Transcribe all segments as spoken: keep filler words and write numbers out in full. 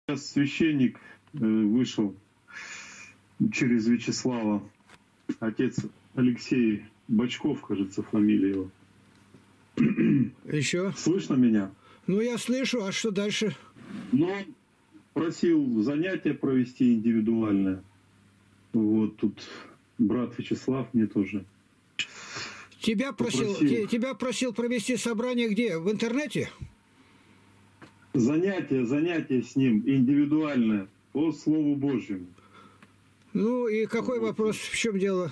Сейчас священник вышел через Вячеслава, отец Алексей Бочков, кажется, фамилия его. Еще? Слышно меня? Ну, я слышу, а что дальше? Но просил занятие провести индивидуальное. Вот тут брат Вячеслав мне тоже. Тебя просил, попросил. тебя просил провести собрание где? В интернете? Занятие, занятие с ним индивидуальное по Слову Божьему. Ну и какой вот. Вопрос, в чем дело?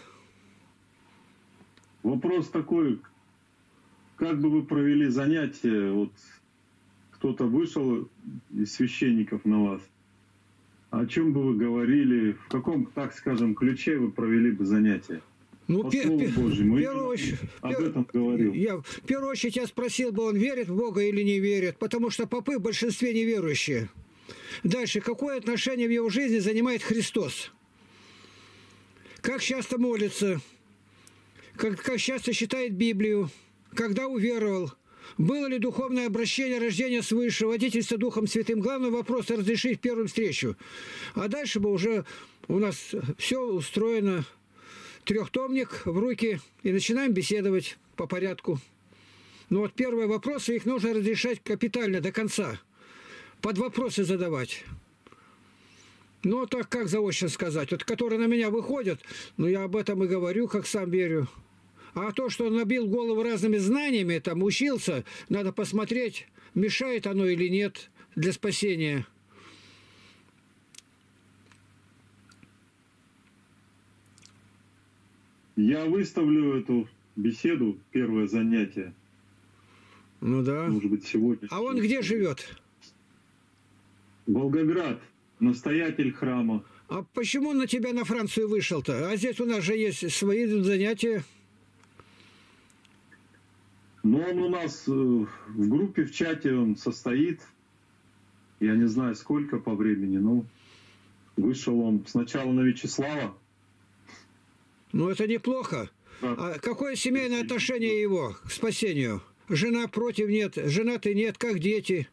Вопрос такой, как бы вы провели занятие, вот кто-то вышел из священников на вас, о чем бы вы говорили, в каком, так скажем, ключе вы провели бы занятие? Ну, по пер, Слову пер, Божьему. Первую очередь, об этом говорил. Я в первую очередь я спросил бы, он верит в Бога или не верит, потому что попы в большинстве неверующие. Дальше, какое отношение в его жизни занимает Христос? Как часто молится? Как, как часто читает Библию? Когда уверовал? Было ли духовное обращение, рождение свыше, водительство Духом Святым? Главный вопрос разрешить первую встречу. А дальше бы уже у нас все устроено. Трехтомник в руки и начинаем беседовать по порядку. Ну вот первые вопросы, их нужно разрешать капитально до конца. Под вопросы задавать. Ну так как заочно сказать? Вот которые на меня выходят, ну я об этом и говорю, как сам верю. А то, что он набил голову разными знаниями, там учился, надо посмотреть, мешает оно или нет для спасения. Я выставлю эту беседу, первое занятие. Ну да. Может быть, сегодня. А он где живет? Волгоград, настоятель храма. А почему на тебя на Францию вышел-то? А здесь у нас же есть свои занятия. Но он у нас в группе, в чате он состоит. Я не знаю, сколько по времени, но вышел он сначала на Вячеслава. Ну, это неплохо. А какое семейное отношение его к спасению? Жена против нет, женаты нет, как дети?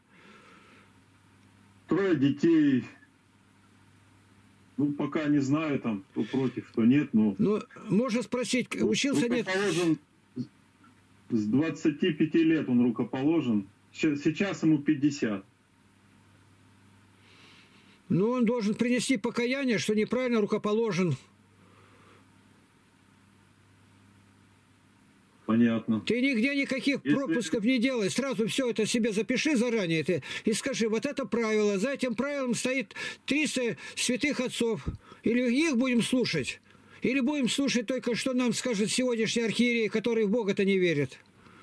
Трое детей. Ну, пока не знаю, там, кто против, кто нет, но... Ну, можно спросить, учился нет? С двадцати пяти лет он рукоположен. Сейчас ему пятьдесят. Ну, он должен принести покаяние, что неправильно рукоположен. Понятно. Ты нигде никаких Если... пропусков не делай. Сразу все это себе запиши заранее ты, и скажи, вот это правило. За этим правилом стоит триста святых отцов. Или их будем слушать, или будем слушать только, что нам скажет сегодняшний архиерей, который в Бога-то не верит.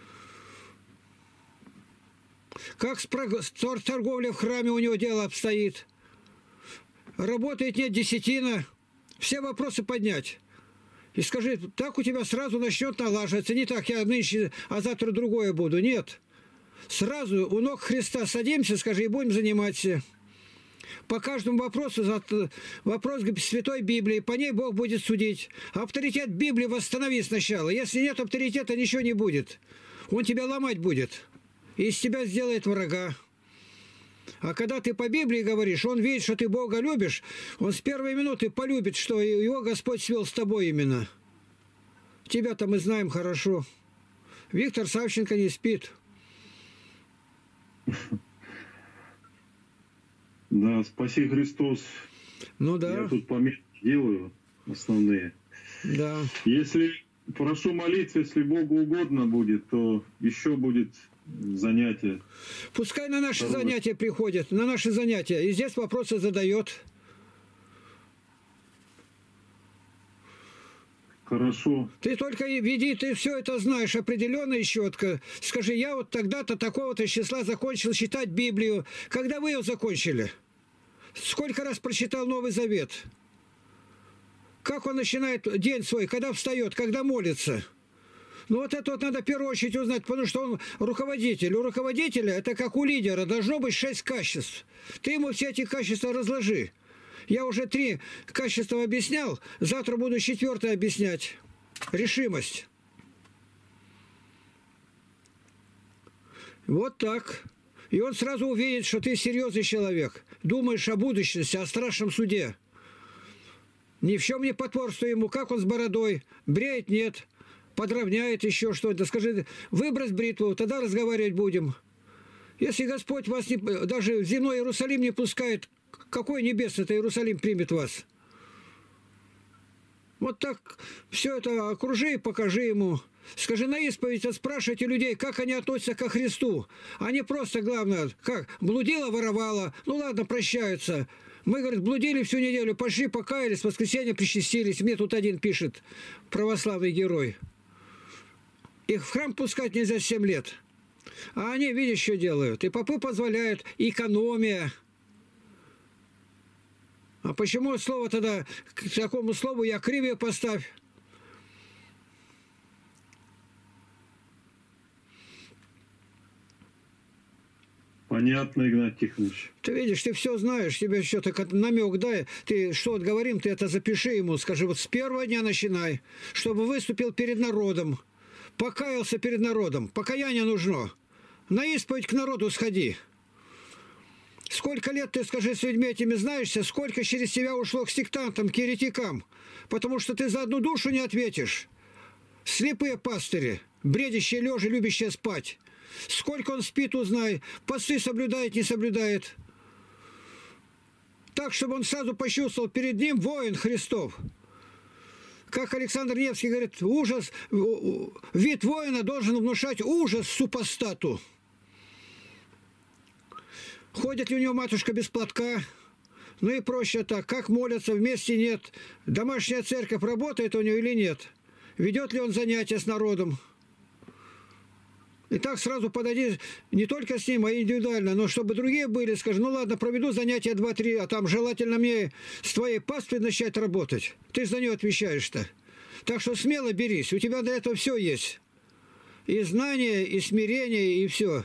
Как с торговлей в храме у него дело обстоит. Работает, нет десятина. Все вопросы поднять. И скажи, так у тебя сразу начнет налаживаться. Не так, я нынче, а завтра другое буду. Нет. Сразу у ног Христа садимся, скажи, и будем заниматься. По каждому вопросу, вопрос Святой Библии, по ней Бог будет судить. Авторитет Библии восстанови сначала. Если нет авторитета, ничего не будет. Он тебя ломать будет. И из тебя сделает врага. А когда ты по Библии говоришь, он видит, что ты Бога любишь, он с первой минуты полюбит, что его Господь свел с тобой именно. Тебя-то мы знаем хорошо. Виктор Савченко не спит. Да, спаси Христос. Ну да. Я тут пометки делаю основные. Да. Если прошу молиться, если Богу угодно будет, то еще будет занятие. Пускай на наши Второе. занятия приходят, на наши занятия. И здесь вопросы задает. Хорошо. Ты только веди, ты все это знаешь определенно и четко. Скажи, я вот тогда-то такого-то числа закончил читать Библию. Когда вы ее закончили? Сколько раз прочитал Новый Завет? Как он начинает день свой? Когда встает? Когда молится? Ну вот это вот надо в первую очередь узнать, потому что он руководитель. У руководителя, это как у лидера, должно быть шесть качеств. Ты ему все эти качества разложи. Я уже три качества объяснял, завтра буду четвертое объяснять. Решимость. Вот так. И он сразу увидит, что ты серьезный человек. Думаешь о будущности, о страшном суде. Ни в чем не потворствуй ему, как он с бородой. Бреет нет, подровняет еще что-то. Скажи, выбрось бритву, тогда разговаривать будем. Если Господь вас не, даже в земной Иерусалим не пускает, какой небесный-то Иерусалим примет вас? Вот так все это окружи и покажи ему. Скажи на исповедь, спрашивайте людей, как они относятся ко Христу. Они просто, главное, как, блудила, воровала. Ну ладно, прощаются. Мы, говорит, блудили всю неделю, пошли, покаялись, в воскресенье причастились. Мне тут один пишет, православный герой. Их в храм пускать нельзя семь лет. А они, видишь, что делают. И попы позволяют, экономия. А почему слово тогда, к такому слову я кривее поставь? Понятно, Игнат Тихонович. Ты видишь, ты все знаешь, тебе что-то намек дай. Ты что вот говорим, ты это запиши ему, скажи, вот с первого дня начинай, чтобы выступил перед народом, покаялся перед народом. Покаяние нужно. На исповедь к народу сходи. Сколько лет ты, скажи, с людьми этими знаешься, сколько через тебя ушло к сектантам, к еретикам, потому что ты за одну душу не ответишь. Слепые пастыри, бредящие лежа, любящие спать. Сколько он спит, узнай. Посты соблюдает, не соблюдает. Так, чтобы он сразу почувствовал, перед ним воин Христов. Как Александр Невский говорит, ужас, вид воина должен внушать ужас супостату. Ходит ли у него матушка без платка? Ну и проще так. Как молятся, вместе нет. Домашняя церковь работает у него или нет? Ведет ли он занятия с народом? И так сразу подойди не только с ним, а индивидуально, но чтобы другие были, скажи, ну ладно, проведу занятия два-три, а там желательно мне с твоей паствой начать работать. Ты же за нее отвечаешь-то. Так что смело берись, у тебя до этого все есть. И знание, и смирение, и все.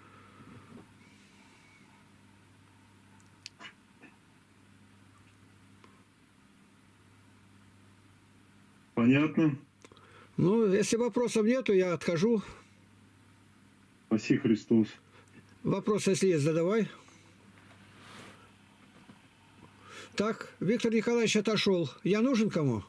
Понятно. Ну, если вопросов нету, я отхожу. Спаси Христос. Вопрос, если есть, задавай. Так, Виктор Николаевич отошел. Я нужен кому?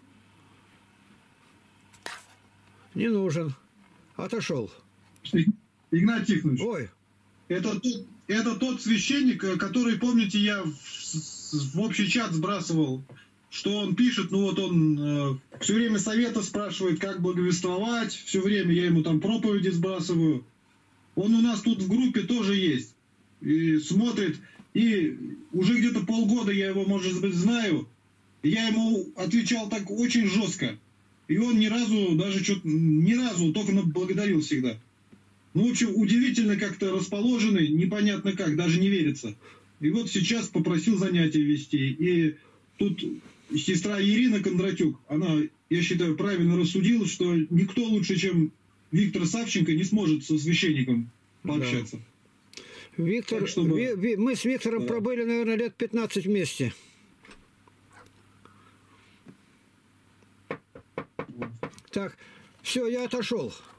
Не нужен. Отошел. Игнат Тихонович. Ой. Это тот, это тот священник, который, помните, я в, в общий чат сбрасывал, что он пишет, ну вот он э, все время совета спрашивает, как благовествовать, все время я ему там проповеди сбрасываю. Он у нас тут в группе тоже есть. И смотрит. И уже где-то полгода я его, может быть, знаю. Я ему отвечал так очень жестко. И он ни разу, даже что-то, ни разу, только благодарил всегда. Ну, в общем, удивительно как-то расположенный, непонятно как, даже не верится. И вот сейчас попросил занятия вести. И тут сестра Ирина Кондратюк, она, я считаю, правильно рассудила, что никто лучше, чем Виктор Савченко, не сможет со священником пообщаться. Да. Виктор, так, чтобы... ви, ви, мы с Виктором да. пробыли, наверное, лет пятнадцать вместе. Так, все, я отошел.